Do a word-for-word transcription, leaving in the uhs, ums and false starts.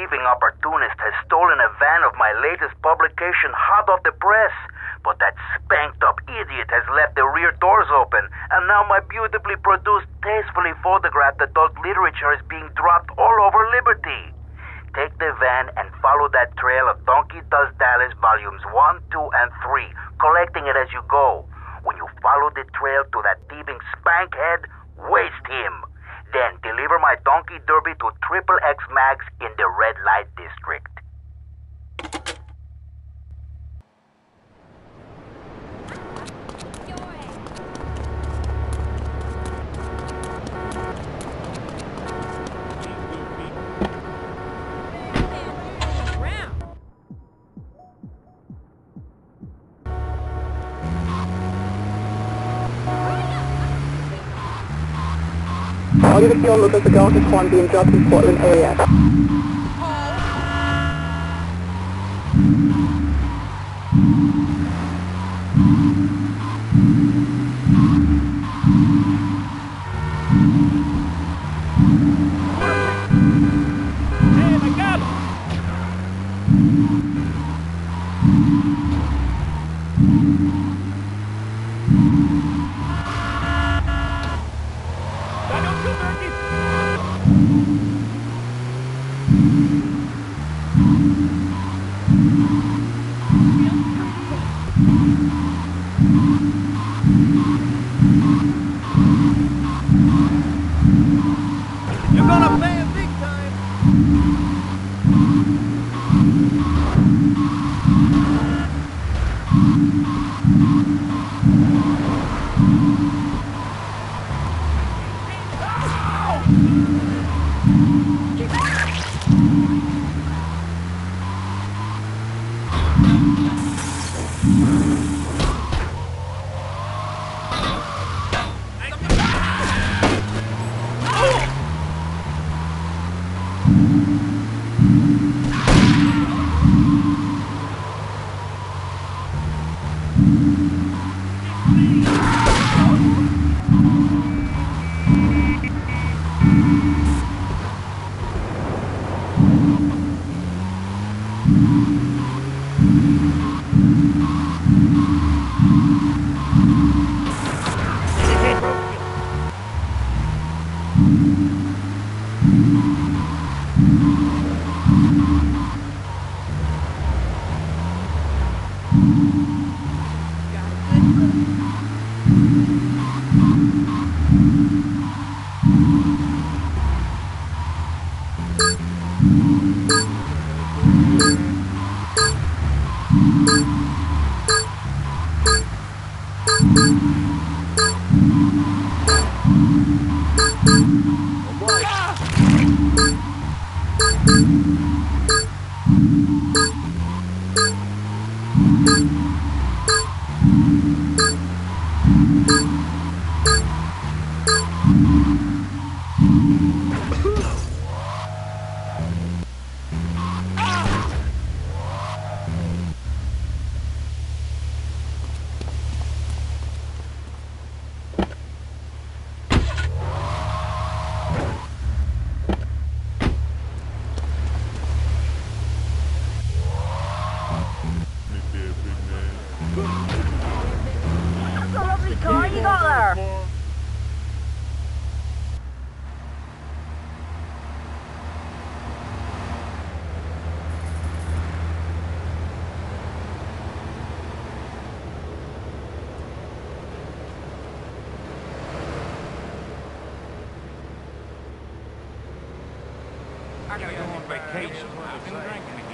thieving opportunist has stolen a van of my latest publication hot off the press. But that spanked-up idiot has left the rear doors open, and now my beautifully produced, tastefully photographed adult literature is being dropped all over Liberty. Take the van and follow that trail of Donkey Does Dallas volumes one, two, and three, collecting it as you go. When you follow the trail to that thieving spankhead, waste him. Then deliver my Donkey Derby to Triple X Mags in the Red Light District. All units be on lookout for Darkest One being dropped in Portland area. You're gonna pay a big time! That's a lovely car you got there. I gotta go on vacation. I've been drinking again.